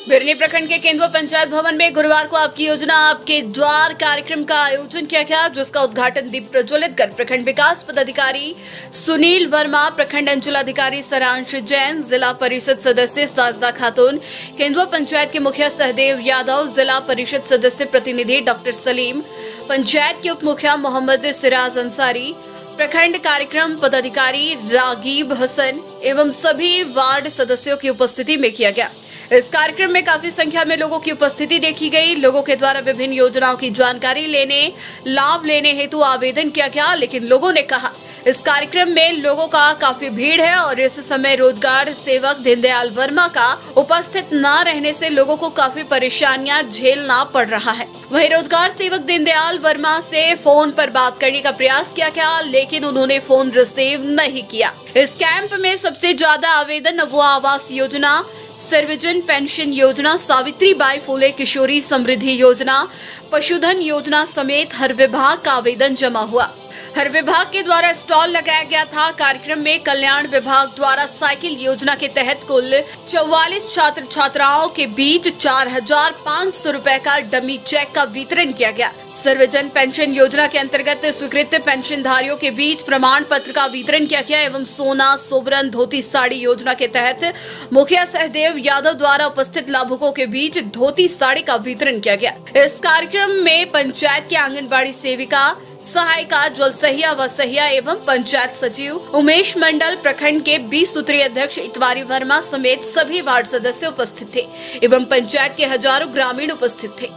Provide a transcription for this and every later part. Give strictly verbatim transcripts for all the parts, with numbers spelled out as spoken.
बिरनी प्रखंड के केंदुआ पंचायत भवन में गुरुवार को आपकी योजना आपके द्वार कार्यक्रम का आयोजन किया गया, जिसका उद्घाटन दीप प्रज्वलित कर प्रखंड विकास पदाधिकारी सुनील वर्मा, प्रखंड अंचलाधिकारी सारांश जैन, जिला परिषद सदस्य साजदा खातून, केंदुआ पंचायत के मुखिया सहदेव यादव, जिला परिषद सदस्य प्रतिनिधि डॉक्टर सलीम, पंचायत के उप मुखिया मोहम्मद सिराज अंसारी, प्रखंड कार्यक्रम पदाधिकारी रागीब हसन एवं सभी वार्ड सदस्यों की उपस्थिति में किया गया। इस कार्यक्रम में काफी संख्या में लोगों की उपस्थिति देखी गई। लोगों के द्वारा विभिन्न योजनाओं की जानकारी लेने, लाभ लेने हेतु आवेदन किया गया, लेकिन लोगों ने कहा इस कार्यक्रम में लोगों का काफी भीड़ है और इस समय रोजगार सेवक दीनदयाल वर्मा का उपस्थित न रहने से लोगों को काफी परेशानियां झेलना पड़ रहा है। वहीं रोजगार सेवक दीनदयाल वर्मा से फोन पर बात करने का प्रयास किया गया, लेकिन उन्होंने फोन रिसीव नहीं किया। इस कैंप में सबसे ज्यादा आवेदन नवुआ आवास योजना, सर्वजन पेंशन योजना, सावित्री बाई फुले किशोरी समृद्धि योजना, पशुधन योजना समेत हर विभाग का आवेदन जमा हुआ। हर विभाग के द्वारा स्टॉल लगाया गया था। कार्यक्रम में कल्याण विभाग द्वारा साइकिल योजना के तहत कुल चौवालीस छात्र छात्राओं के बीच चार हजार पाँच सौ रूपए का डमी चेक का वितरण किया गया। सर्वजन पेंशन योजना के अंतर्गत स्वीकृत पेंशनधारियों के बीच प्रमाण पत्र का वितरण किया गया एवं सोना, सोबरन, धोती, साड़ी योजना के तहत मुखिया सहदेव यादव द्वारा उपस्थित लाभुकों के बीच धोती साड़ी का वितरण किया गया। इस कार्यक्रम में पंचायत के आंगनबाड़ी सेविका, सहायिका, जलसहिया व सहिया एवं पंचायत सचिव उमेश मंडल, प्रखंड के बीस सूत्रीय अध्यक्ष इतवारी वर्मा समेत सभी वार्ड सदस्य उपस्थित थे एवं पंचायत के हजारों ग्रामीण उपस्थित थे।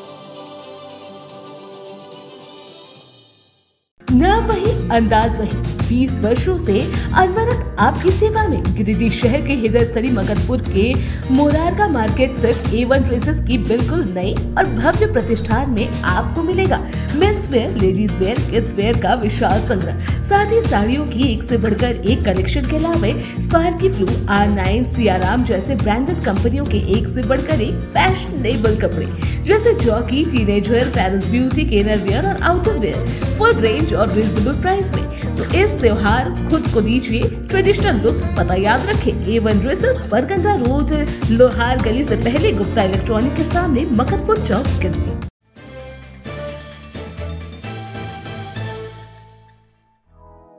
ना वही अंदाज वही बीस वर्षों से अनवरत आपकी सेवा में गिरिडीह शहर के हृदय स्थली मकतपुर के मोरारगा मार्केट सिर्फ ए वन ड्रेसेस की बिल्कुल नई और भव्य प्रतिष्ठान में आपको मिलेगा men's wear, ladies wear, kids wear का विशाल संग्रह, साथ ही साड़ियों की एक से बढ़कर एक कलेक्शन के अलावा स्पार्की फ्लू, आर नाइन, सियाराम जैसे ब्रांडेड कंपनियों के एक से बढ़कर एक फैशनेबल कपड़े जैसे जॉकी, टीनेजर, पेरिस ब्यूटी, केनर वेयर और आउटर वेयर फुल रेंज और रिजनेबल प्राइस में। तो इस त्योहार खुद को दीजिए ट्रेडिशनल लुक। पता याद रखें, A one dresses, Barganja road, लोहार गली से पहले गुप्ता इलेक्ट्रॉनिक के सामने, मकतपुर चौक, गिरिडीह।